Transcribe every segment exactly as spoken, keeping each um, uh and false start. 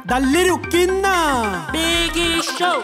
da Liriquina. Big Show.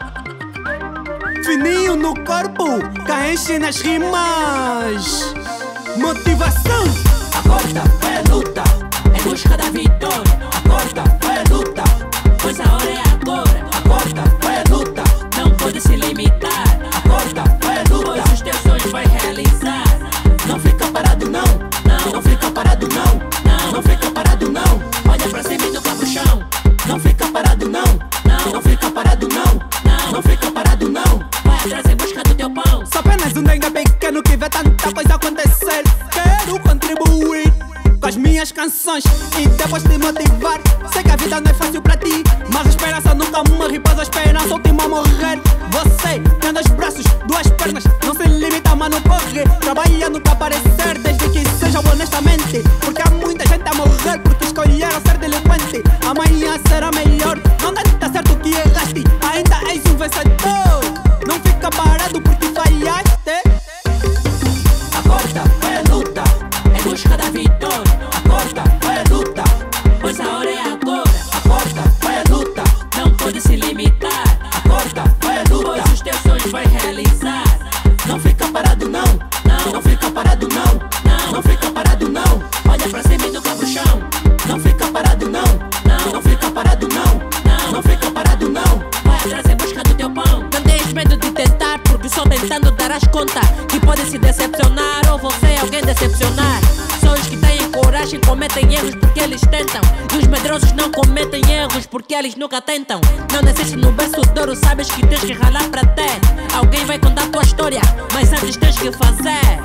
Fininho no corpo, caenche nas rimas. Motivação. Acorda, vai à luta, em busca da vitória. Acorda, vai à luta, pois a hora é agora. Acorda, vai à luta, não pode se limitar. Acorda, vai à luta, pois os teus sonhos vai realizar. Não fica parado não, não, não fica parado não, não, não fica parado não. Olha pra cima e toca pro chão. Não fica parado não, não, não fica parado não, não, não fica parado não. Vai atrás em busca do teu pão. Sou apenas um dengue pequeno que vê tanta coisa acontecer. Quero contribuir com as minhas canções e depois te motivar. Sei que a vida não é fácil pra ti, mas a esperança nunca morre, pois a esperança última a morrer. Você tem dois braços, duas pernas, não se limita, mano, corre. Trabalha nunca aparecer, desde que seja honestamente. Porque há muita gente a morrer porque escolheram ser delinquente. Amanhã será melhor, não tenta ser tu que erraste, ainda és um vencedor. Não fica parado porque falhaste. Acorda, vai à luta, em busca da vitória. Acorda, vai à luta, pois a hora é agora. Acorda, vai à luta, não pode se limitar. Acorda, vai à luta, pois os teus sonhos vai realizar. Não fica parado não, não, não fica parado não, não, não fica parado não. Olha pra cima e toca pro chão. Não fica parado não, não, não fica parado não, não, não fica parado não. Vai atrás em busca do teu pão. Não tens medo de tentar, porque só tentando darás conta que pode se decepcionar ou você alguém decepcionar. Só os que têm coragem cometem erros porque eles tentam, e os medrosos não cometem erros porque eles nunca tentam. Não nasceste no berço de ouro, sabes que tens que ralar pra ter. Alguém vai contar tua história, mas antes tens que fazer.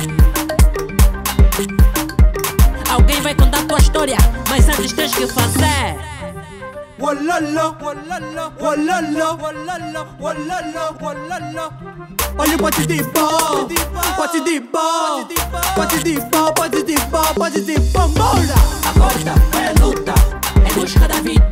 Alguém vai contar tua história, mas antes tens que fazer. Walala, walala, walala, walala, walala, walala. Olha o pote de pó, pote de pó, pote de pó, pote de pó, pote de pó, bora! Acorda, vai à luta, em busca da vida.